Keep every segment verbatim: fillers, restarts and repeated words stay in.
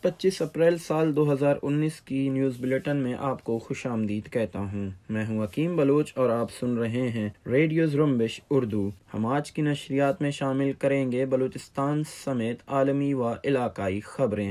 پچیس اپریل سال دو ہزار انیس کی نیوز بلیٹن میں آپ کو خوش آمدید کہتا ہوں۔ میں ہوں حکیم بلوچ اور آپ سن رہے ہیں ریڈیو زرمبش اردو۔ ہم آج کی نشریات میں شامل کریں گے بلوچستان سمیت عالمی و علاقائی خبریں۔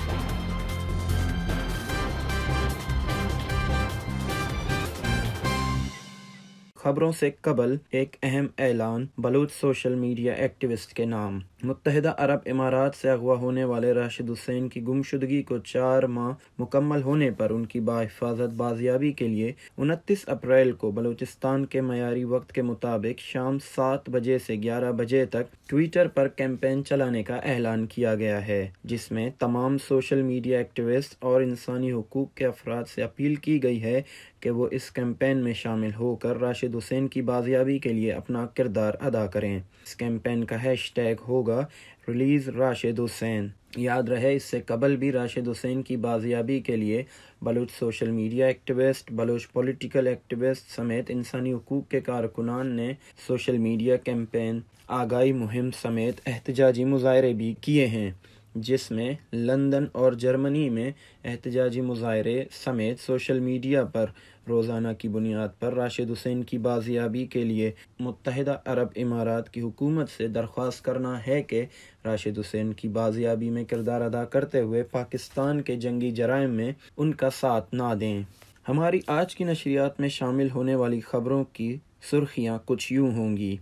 خبروں سے قبل ایک اہم اعلان بلوچ سوشل میڈیا ایکٹیوسٹ کے نام۔ متحدہ عرب امارات سے اغوا ہونے والے راشد حسین کی گمشدگی کو چار ماہ مکمل ہونے پر ان کی بحفاظت بازیابی کے لیے انتیس اپریل کو بلوچستان کے معیاری وقت کے مطابق شام سات بجے سے گیارہ بجے تک ٹویٹر پر کیمپین چلانے کا اعلان کیا گیا ہے، جس میں تمام سوشل میڈیا ایکٹیوسٹ اور انسانی حقوق کے افراد سے اپیل کی گئی ہے کہ وہ اس کیمپین میں شامل ہو کر راشد حسین کی بازیابی کے لیے اپنا کردار ادا کریں۔ اس کیمپین کا ہیش ٹیگ ہوگا ریلیز راشد حسین۔ یاد رہے اس سے قبل بھی راشد حسین کی بازیابی کے لیے Baloch social media activist, Baloch political activist سمیت انسانی حقوق کے کارکنان نے سوشل میڈیا کیمپین، آگاہی مہم سمیت احتجاجی مظاہرے بھی کیے ہیں، جس میں لندن اور جرمنی میں احتجاجی مظاہرے سمیت سوشل میڈیا پر روزانہ کی بنیاد پر راشد حسین کی بازیابی کے لیے متحدہ عرب امارات کی حکومت سے درخواست کرنا ہے کہ راشد حسین کی بازیابی میں کردار ادا کرتے ہوئے پاکستان کے جنگی جرائم میں ان کا ساتھ نہ دیں۔ ہماری آج کی نشریات میں شامل ہونے والی خبروں کی سرخیاں کچھ یوں ہوں گی۔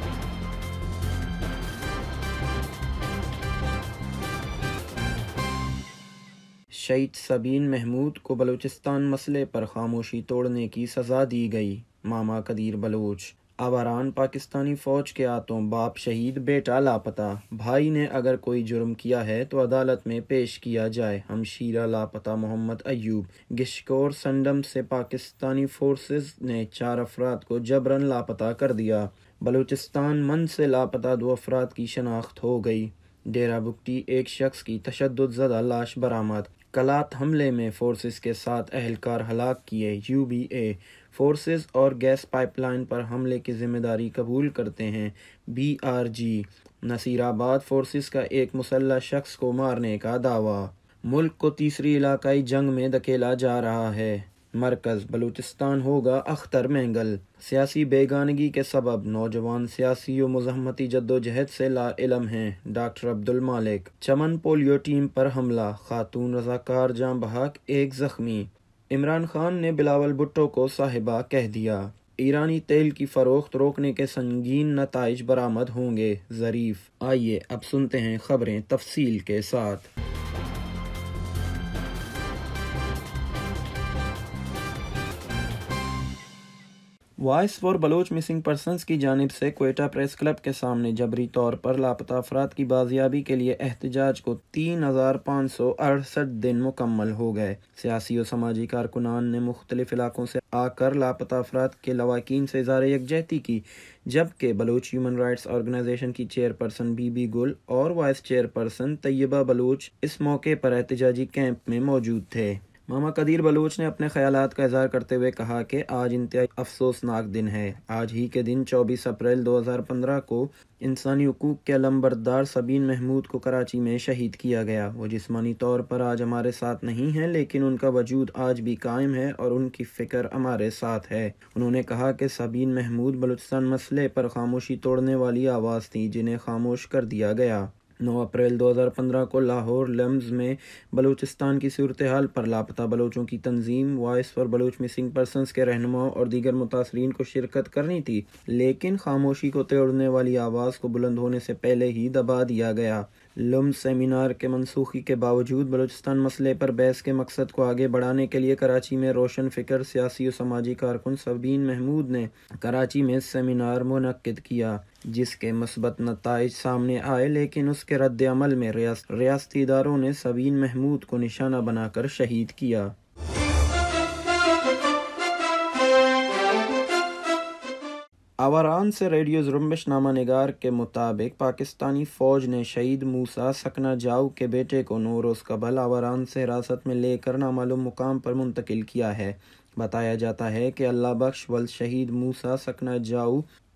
شہید سبین محمود کو بلوچستان مسئلے پر خاموشی توڑنے کی سزا دی گئی۔ ماما قدیر بلوچ۔ آوران پاکستانی فوج کے ہاتھوں باپ شہید، بیٹا لاپتہ۔ بھائی نے اگر کوئی جرم کیا ہے تو عدالت میں پیش کیا جائے۔ ہمشیرہ لاپتہ محمد ایوب۔ گشکور سنڈم سے پاکستانی فورسز نے چار افراد کو جبراً لاپتہ کر دیا۔ بلوچستان من سے لاپتہ دو افراد کی شناخت ہو گئی۔ ڈیرہ بگٹی ایک شخص کی تشدد زدہ لاش برآمد۔ کلات حملے میں فورسز کے سات اہلکار ہلاک کیے۔ یو بی اے فورسز اور گیس پائپ لائن پر حملے کی ذمہ داری قبول کرتے ہیں۔ بی آر جی نصیر آباد فورسز کا ایک مسلح شخص کو مارنے کا دعویٰ۔ ملک کو تیسری علاقائی جنگ میں دھکیلا جا رہا ہے۔ مرکز بلوچستان ہوگا اختر مینگل۔ سیاسی بیگانگی کے سبب نوجوان سیاسی و مزاحمتی جدوجہد سے لا علم ہیں۔ Doctor Abdul Malik. Chaman polio team پر حملہ، خاتون رضاکار جاں بحق، ایک زخمی۔ عمران خان نے بلاول بھٹو کو صاحبہ کہہ دیا۔ ایرانی تیل کی فروخت روکنے کے سنگین نتائج برآمد ہوں گے، ظریف۔ آئیے اب سنتے ہیں خبریں تفصیل کے ساتھ۔ Voice for Baloch missing persons کی جانب سے کوئٹہ پریس کلب کے سامنے جبری طور پر لاپتہ افراد کی بازیابی کے لیے احتجاج کو تین ہزار پانچ سو اڑسٹھ دن مکمل ہو گئے۔ سیاسی و سماجی کارکنان نے مختلف علاقوں سے آ کر لاپتہ افراد کے لواحقین سے اظہار یکجہتی کی، جبکہ بلوچ ہیومن رائٹس آرگنائزیشن کی چیئرپرسن بی بی گل اور وائس چیئرپرسن طیبہ بلوچ اس موقع پر احتجاجی کیمپ میں موجود تھے۔ ماما قدیر بلوچ نے اپنے خیالات کا اظہار کرتے ہوئے کہا کہ آج انتہائی افسوسناک دن ہے۔ آج ہی کے دن چوبیس اپریل دو ہزار پندرہ کو انسانی حقوق کے علمبردار سبین محمود کو کراچی میں شہید کیا گیا۔ وہ جسمانی طور پر آج ہمارے ساتھ نہیں ہیں، لیکن ان کا وجود آج بھی قائم ہے اور ان کی فکر ہمارے ساتھ ہے۔ انہوں نے کہا کہ سبین محمود بلوچستان مسئلے پر خاموشی توڑنے والی آواز تھی، جنہیں خاموش کر دیا گیا۔ نو اپریل دو ہزار پندرہ کو لاہور لمز میں بلوچستان کی صورتحال پر لاپتہ بلوچوں کی تنظیم voice for Baloch missing persons کے رہنماؤں اور دیگر متاثرین کو شرکت کرنی تھی، لیکن خاموشی کو توڑنے والی آواز کو بلند ہونے سے پہلے ہی دبا دیا گیا۔ لمز سیمینار کے منسوخی کے باوجود بلوچستان مسئلے پر بحث کے مقصد کو آگے بڑھانے کے لیے کراچی میں روشن فکر سیاسی و سماجی کارکن سبین محمود نے کراچی میں سیمینار منعقد کیا، جس کے مثبت نتائج سامنے آئے، لیکن اس کے رد عمل میں ریاستی اداروں نے سبین محمود کو نشانہ بنا کر شہید کیا۔ آوران سے ریڈیو زرمبش نامہ نگار کے مطابق پاکستانی فوج نے شہید موسیٰ سکنہ جاؤ کے بیٹے کو نو روز قبل آوران سے حراست میں لے کر نامعلوم مقام پر منتقل کیا ہے۔ بتایا جاتا ہے کہ اللہ بخش ولد شہید موسیٰ سکنہ جاؤ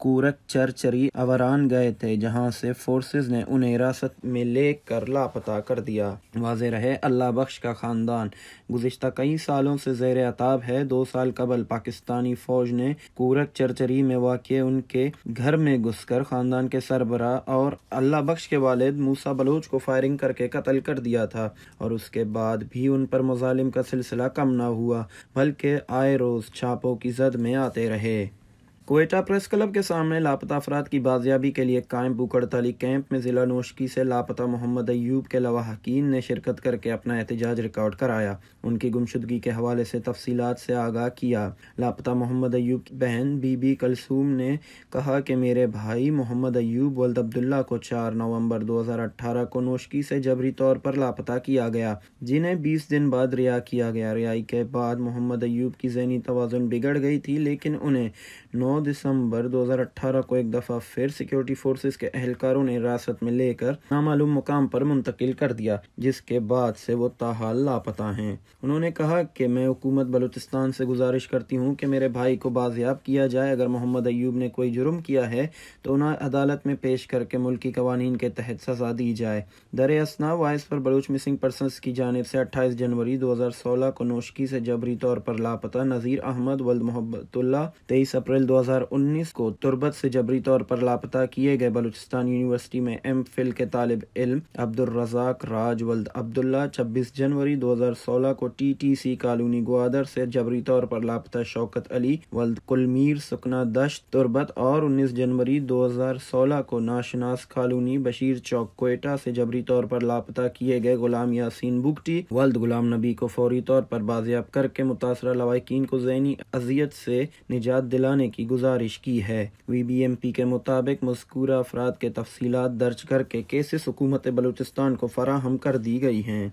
کورک چرچری اوران گئے تھے، جہاں سے فورسز نے انہیں حراست میں لے کر لاپتہ کر دیا۔ واضح رہے اللہ بخش کا خاندان گزشتہ کئی سالوں سے زیر عتاب ہے۔ دو سال قبل پاکستانی فوج نے کورک چرچری میں واقع ان کے گھر میں گھس کر خاندان کے سربراہ اور اللہ بخش کے والد موسیٰ بلوچ کو فائرنگ کر کے قتل کر دیا تھا، اور اس کے بعد بھی ان پر مظالم کا سلسلہ کم نہ ہوا، بلکہ آئے روز چھاپوں کی زد میں آتے رہے۔ کوئٹہ پریس کلب کے سامنے لاپتہ افراد کی بازیابی کے لیے قائم بھوک ہڑتالی کیمپ میں ضلع نوشکی سے لاپتہ محمد ایوب کے لواحقین نے شرکت کر کے اپنا احتجاج ریکارڈ کرایا، ان کی گمشدگی کے حوالے سے تفصیلات سے آگاہ کیا۔ لاپتہ محمد ایوب کی بہن بی بی کلثوم نے کہا کہ میرے بھائی محمد ایوب ولد عبداللہ کو چار نومبر دو ہزار اٹھارہ کو نوشکی سے جبری طور پر لاپتہ کیا گیا، جنہیں بیس دن بعد رہا کیا گیا۔ رہائی کے بعد محمد ایوب کی ذہنی توازن بگڑ گئی تھی، لیکن انہیں نو دسمبر دو ہزار اٹھارہ کو ایک دفعہ پھر سیکیورٹی فورسز کے اہلکاروں نے حراست میں لے کر نامعلوم مقام پر منتقل کر دیا، جس کے بعد سے وہ تاحال لاپتہ ہیں۔ انہوں نے کہا کہ میں حکومت بلوچستان سے گزارش کرتی ہوں کہ میرے بھائی کو بازیاب کیا جائے۔ اگر محمد ایوب نے کوئی جرم کیا ہے تو انہیں عدالت میں پیش کر کے ملکی قوانین کے تحت سزا دی جائے۔ در اثنا voice for Baloch missing persons کی جانب سے اٹھائیس جنوری دو ہزار سولہ کو نوشکی سے جبری طور پر لاپتہ نذیر احمد ولد محبت اللہ، تیئیس اپریل دو ہزار انیس کو تربت سے جبری طور پر لاپتہ کیے گئے بلوچستان یونیورسٹی میں ایم فل کے طالب علم عبدالرزاق راج ولد عبداللہ، چھبیس جنوری دو ہزار سولہ کو T T C colony Gwadar سے جبری طور پر لاپتہ شوکت علی ولد کلمیر سکنہ دشت تربت، اور انیس جنوری دو ہزار سولہ کو ناشناس کالونی بشیر چوک کوئٹہ سے جبری طور پر لاپتہ کیے گئے غلام یاسین بگٹی ولد غلام نبی کو فوری طور پر بازیاب کر کے متاثرہ لواحقین کو ذہنی اذیت سے نجات دلانے کی گزارش کی ہے۔ وی بی ایم پی کے مطابق مذکورہ افراد کے تفصیلات درج کر کے کیسز حکومت بلوچستان کو فراہم کر دی گئی ہیں۔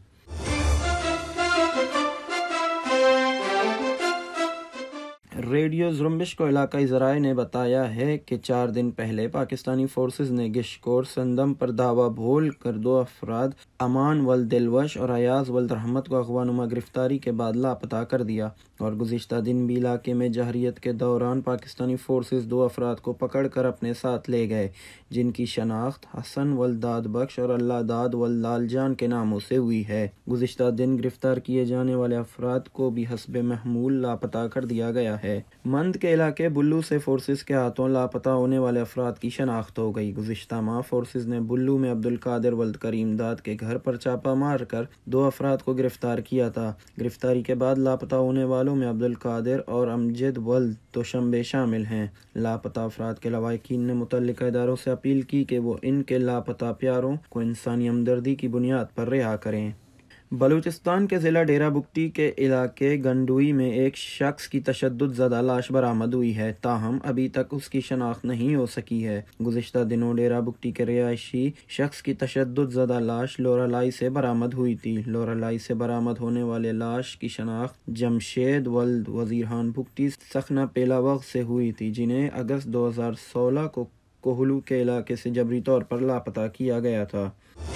ریڈیو زرمبش کو علاقائی ذرائع نے بتایا ہے کہ چار دن پہلے پاکستانی فورسز نے گشکور سندم پر دھاوا بول کر دو افراد امان ولد دلوش اور ایاز ولد رحمت کو اغوا نما گرفتاری کے بعد لاپتہ کر دیا، اور گزشتہ دن بھی علاقے میں جہریت کے دوران پاکستانی فورسز دو افراد کو پکڑ کر اپنے ساتھ لے گئے، جن کی شناخت حسن ولد داد بخش اور اللہ داد ولد لال جان کے ناموں سے ہوئی ہے۔ گزشتہ دن گرفتار کیے جانے والے افراد کو بھی حسب محمول لاپتہ کر دیا گیا ہے۔ مند کے علاقے بلو سے فورسز کے ہاتھوں لاپتہ ہونے والے افراد کی شناخت ہو گئی۔ گزشتہ ماہ فورسز نے بلو میں عبدالقادر ولد کریم داد کے گھر پر چھاپہ مار کر دو افراد کو گرفتار کیا تھا۔ گرفتاری کے بعد لاپتہ ہونے والوں میں عبدالقادر اور امجد ولد دوشمبے شامل ہیں۔ لاپتہ افراد کے لواحقین نے متعلقہ اداروں سے اپیل کی کہ وہ ان کے لاپتہ پیاروں کو انسانی ہمدردی کی بنیاد پر رہا کریں۔ بلوچستان کے ضلع ڈیرہ بگٹی کے علاقے گنڈوئی میں ایک شخص کی تشدد زدہ لاش برآمد ہوئی ہے، تاہم ابھی تک اس کی شناخت نہیں ہو سکی ہے۔ گزشتہ دنوں ڈیرہ بگٹی کے رہائشی شخص کی تشدد زدہ لاش لورالائی سے برآمد ہوئی تھی۔ لورالائی سے برآمد ہونے والے لاش کی شناخت جمشید ولد وزیرخان بگٹی سخنہ پیلاوغ سے ہوئی تھی، جنہیں اگست دو ہزار سولہ کو کوہلو کے علاقے سے جبری طور پر لاپتہ کیا گیا تھا۔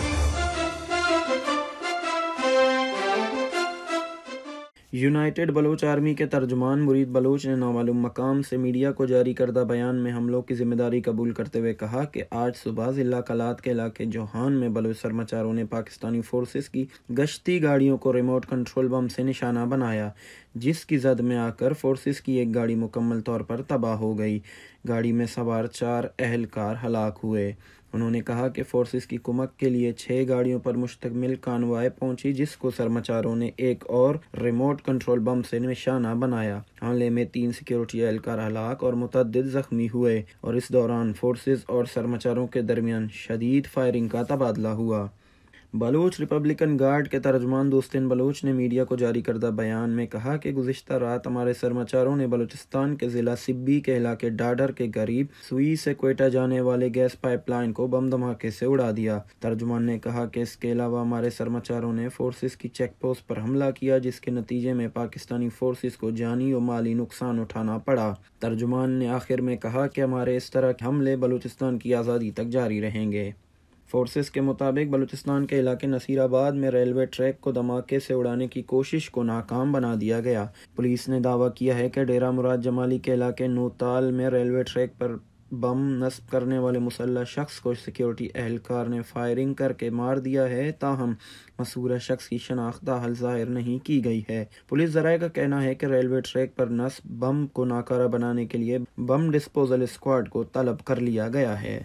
یونائیٹڈ بلوچ آرمی کے ترجمان مرید بلوچ نے نامعلوم مقام سے میڈیا کو جاری کردہ بیان میں حملوں کی ذمہ داری قبول کرتے ہوئے کہا کہ آج صبح ضلع کلات کے علاقے جوہان میں بلوچ سرماچاروں نے پاکستانی فورسز کی گشتی گاڑیوں کو ریموٹ کنٹرول بم سے نشانہ بنایا، جس کی زد میں آ کر فورسز کی ایک گاڑی مکمل طور پر تباہ ہو گئی۔ گاڑی میں سوار چار اہلکار ہلاک ہوئے۔ انہوں نے کہا کہ فورسز کی کمک کے لیے چھ گاڑیوں پر مشتمل کانوائے پہنچی، جس کو سرماچاروں نے ایک اور ریموٹ کنٹرول بم سے نشانہ بنایا۔ حملے میں تین سیکیورٹی اہلکار ہلاک اور متعدد زخمی ہوئے، اور اس دوران فورسز اور سرماچاروں کے درمیان شدید فائرنگ کا تبادلہ ہوا۔ بلوچ ریپبلکن گارڈ کے ترجمان دوستین بلوچ نے میڈیا کو جاری کردہ بیان میں کہا کہ گزشتہ رات ہمارے سرماچاروں نے بلوچستان کے ضلع سبی کے علاقے ڈاڈر کے قریب سوئی سے کوئٹہ جانے والے گیس پائپ لائن کو بم دھماکے سے اڑا دیا۔ ترجمان نے کہا کہ اس کے علاوہ ہمارے سرماچاروں نے فورسز کی چیک پوسٹ پر حملہ کیا، جس کے نتیجے میں پاکستانی فورسز کو جانی و مالی نقصان اٹھانا پڑا۔ ترجمان نے آخر میں کہا کہ ہمارے اس طرح کے حملے بلوچستان کی آزادی تک جاری رہیں گے۔ فورسز کے مطابق بلوچستان کے علاقے نصیر آباد میں ریلوے ٹریک کو دھماکے سے اڑانے کی کوشش کو ناکام بنا دیا گیا۔ پولیس نے دعویٰ کیا ہے کہ ڈیرہ مراد جمالی کے علاقے نوتال میں ریلوے ٹریک پر بم نصب کرنے والے مسلح شخص کو سیکیورٹی اہلکار نے فائرنگ کر کے مار دیا ہے، تاہم مذکورہ شخص کی شناخت تاحال ظاہر نہیں کی گئی ہے۔ پولیس ذرائع کا کہنا ہے کہ ریلوے ٹریک پر نصب بم کو ناکارہ بنانے کے لیے بم ڈسپوزل اسکواڈ کو طلب کر لیا گیا ہے۔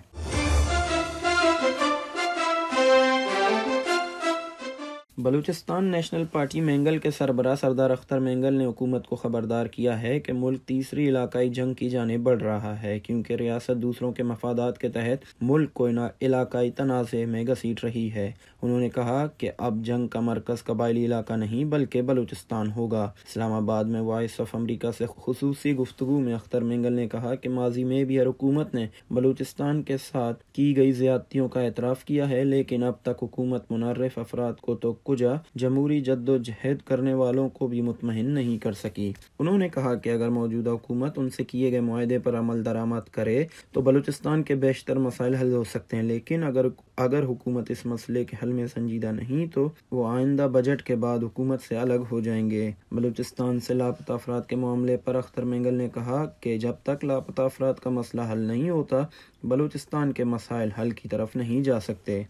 بلوچستان نیشنل پارٹی مینگل کے سربراہ سردار اختر مینگل نے حکومت کو خبردار کیا ہے کہ ملک تیسری علاقائی جنگ کی جانب بڑھ رہا ہے، کیونکہ ریاست دوسروں کے مفادات کے تحت ملک کو علاقائی تنازع میں گھسیٹ رہی ہے۔ انہوں نے کہا کہ اب جنگ کا مرکز قبائلی علاقہ نہیں بلکہ بلوچستان ہوگا۔ اسلام آباد میں وائس آف امریکہ سے خصوصی گفتگو میں اختر مینگل نے کہا کہ ماضی میں بھی ہر حکومت نے بلوچستان کے ساتھ کی گئی زیادتیوں کا اعتراف کیا ہے، لیکن اب تک حکومت منحرف افراد کو تو کجا جمہوری جد و جہد کرنے والوں کو بھی مطمئن نہیں کر سکی۔ انہوں نے کہا کہ اگر موجودہ حکومت ان سے کیے گئے معاہدے پر عمل درآمد کرے تو بلوچستان کے بیشتر مسائل حل ہو سکتے ہیں، لیکن اگر اگر حکومت اس مسئلے کے حل میں سنجیدہ نہیں تو وہ آئندہ بجٹ کے بعد حکومت سے الگ ہو جائیں گے۔ بلوچستان سے لاپتہ افراد کے معاملے پر اختر مینگل نے کہا کہ جب تک لاپتہ افراد کا مسئلہ حل نہیں ہوتا، بلوچستان کے مسائل حل کی طرف نہیں جا سکتے۔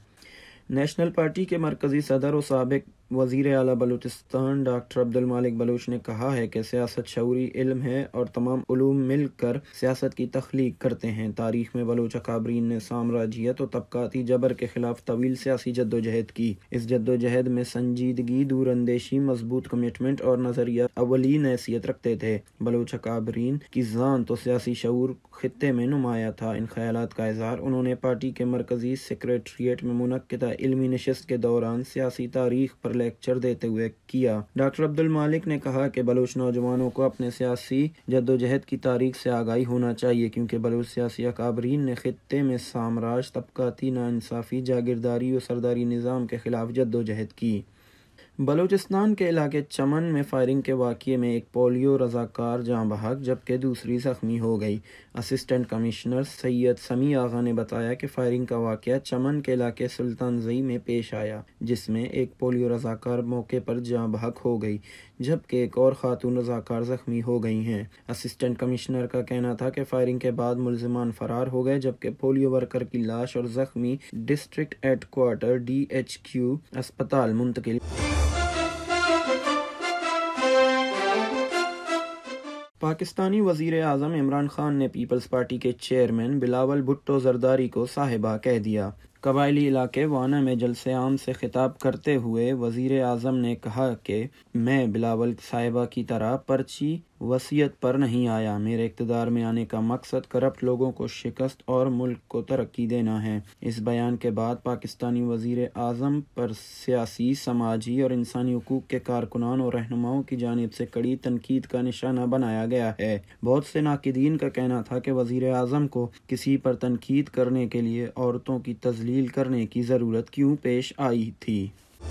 نیشنل پارٹی کے مرکزی صدر و سابق وزیر اعلیٰ بلوچستان ڈاکٹر عبدالمالک بلوچ نے کہا ہے کہ سیاست شعوری علم ہے اور تمام علوم مل کر سیاست کی تخلیق کرتے ہیں۔ تاریخ میں بلوچ اکابرین نے سامراجیت و طبقاتی جبر کے خلاف طویل سیاسی جدوجہد کی۔ اس جدوجہد میں سنجیدگی، دور اندیشی، مضبوط کمٹمنٹ اور نظریہ اولین حیثیت رکھتے تھے۔ بلوچ اکابرین کی ذہن و سیاسی شعور خطے میں نمایاں تھا۔ ان خیالات کا اظہار انہوں نے پارٹی کے مرکزی سیکریٹریٹ میں منعقدہ علمی نشست کے دوران سیاسی تاریخ پر لیکچر دیتے ہوئے کیا۔ ڈاکٹر عبدالمالک نے کہا کہ بلوچ نوجوانوں کو اپنے سیاسی جدوجہد کی تاریخ سے آگاہی ہونا چاہیے، کیونکہ بلوچ سیاسی اکابرین نے خطے میں سامراج، طبقاتی ناانصافی، جاگیرداری اور سرداری نظام کے خلاف جدوجہد کی۔ بلوچستان کے علاقے چمن میں فائرنگ کے واقعے میں ایک پولیو رضاکار جاں بحق جبکہ دوسری زخمی ہو گئی۔ اسسٹنٹ کمشنر سید سمیع آغا نے بتایا کہ فائرنگ کا واقعہ چمن کے علاقے سلطان زئی میں پیش آیا، جس میں ایک پولیو رضاکار موقع پر جاں بحق ہو گئی جبکہ ایک اور خاتون رضاکار زخمی ہو گئی ہیں۔ اسسٹنٹ کمشنر کا کہنا تھا کہ فائرنگ کے بعد ملزمان فرار ہو گئے جبکہ پولیو ورکر کی لاش اور زخمی district headquarter D H Q اسپتال منتقل۔ پاکستانی وزیر اعظم عمران خان نے پیپلز پارٹی کے چیئرمین بلاول بھٹو زرداری کو صاحبہ کہہ دیا۔ قبائلی علاقے وانا میں جلسے عام سے خطاب کرتے ہوئے وزیر اعظم نے کہا کہ میں بلاول صاحبہ کی طرح پرچی وصیت پر نہیں آیا۔ میرے اقتدار میں آنے کا مقصد کرپٹ لوگوں کو شکست اور ملک کو ترقی دینا ہے۔ اس بیان کے بعد پاکستانی وزیر اعظم پر سیاسی، سماجی اور انسانی حقوق کے کارکنان اور رہنماؤں کی جانب سے کڑی تنقید کا نشانہ بنایا گیا ہے۔ بہت سے ناقدین کا کہنا تھا کہ وزیر اعظم کو کسی پر تنقید کرنے کے لیے عورتوں کی تذلیل کرنے کی ضرورت کیوں پیش آئی تھی۔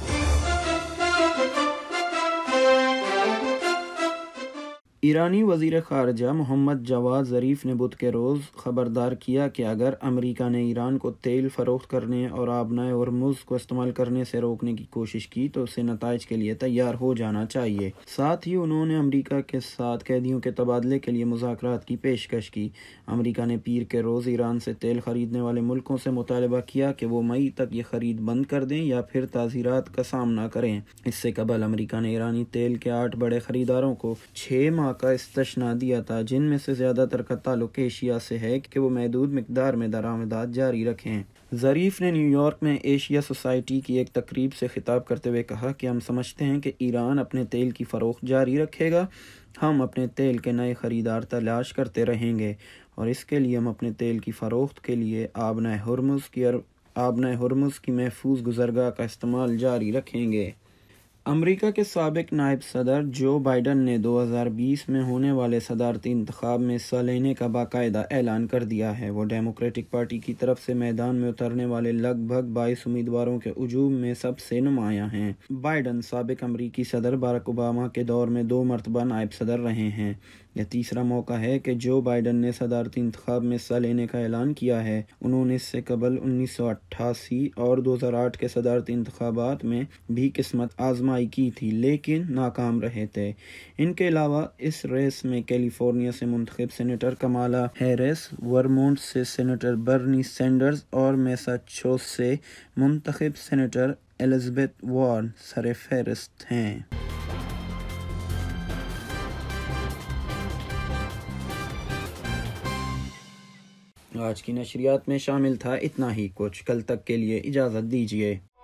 ایرانی وزیر خارجہ محمد جواد ظریف نے بدھ کے روز خبردار کیا کہ اگر امریکہ نے ایران کو تیل فروخت کرنے اور آبنائے ہرمز کو استعمال کرنے سے روکنے کی کوشش کی تو اسے نتائج کے لیے تیار ہو جانا چاہیے۔ ساتھ ہی انہوں نے امریکہ کے ساتھ قیدیوں کے تبادلے کے لیے مذاکرات کی پیشکش کی۔ امریکہ نے پیر کے روز ایران سے تیل خریدنے والے ملکوں سے مطالبہ کیا کہ وہ مئی تک یہ خرید بند کر دیں یا پھر تعزیرات کا سامنا کریں۔ اس سے قبل امریکہ نے ایرانی تیل کے آٹھ بڑے خریداروں کو چھ ماہ کا استثناء دیا تھا، جن میں سے زیادہ تر کا تعلق ایشیا سے ہے کہ وہ محدود مقدار میں درآمدات جاری رکھیں۔ ظریف نے نیو یارک میں ایشیا سوسائٹی کی ایک تقریب سے خطاب کرتے ہوئے کہا کہ ہم سمجھتے ہیں کہ ایران اپنے تیل کی فروخت جاری رکھے گا۔ ہم اپنے تیل کے نئے خریدار تلاش کرتے رہیں گے اور اس کے لیے ہم اپنے تیل کی فروخت کے لیے آبنائے ہرمز کی آبنائے ہرمز کی محفوظ گزرگاہ کا استعمال جاری رکھیں گے۔ امریکہ کے سابق نائب صدر جو بائیڈن نے دو ہزار بیس میں ہونے والے صدارتی انتخاب میں حصہ لینے کا باقاعدہ اعلان کر دیا ہے۔ وہ ڈیموکریٹک پارٹی کی طرف سے میدان میں اترنے والے لگ بھگ بائیس امیدواروں کے ہجوم میں سب سے نمایاں ہیں۔ بائیڈن سابق امریکی صدر باراک اوباما کے دور میں دو مرتبہ نائب صدر رہے ہیں۔ یہ تیسرا موقع ہے کہ جو بائیڈن نے صدارتی انتخاب میں حصہ لینے کا اعلان کیا ہے۔ انہوں نے اس سے قبل انیس سو اٹھاسی اور دو ہزار آٹھ کے صدارتی انتخابات میں بھی قسمت آزمائی رہنمائی کی تھی لیکن ناکام رہے تھے۔ ان کے علاوہ اس ریس میں کیلیفورنیا سے منتخب سینیٹر کمالا ہیرس، ورمونٹ سے سینیٹر برنی سینڈرز اور میساچوسیٹس سے منتخب سینیٹر الزبتھ وارن سرفہرست ہیں۔ آج کی نشریات میں شامل تھا اتنا ہی کچھ، کل تک کے لیے اجازت دیجیے۔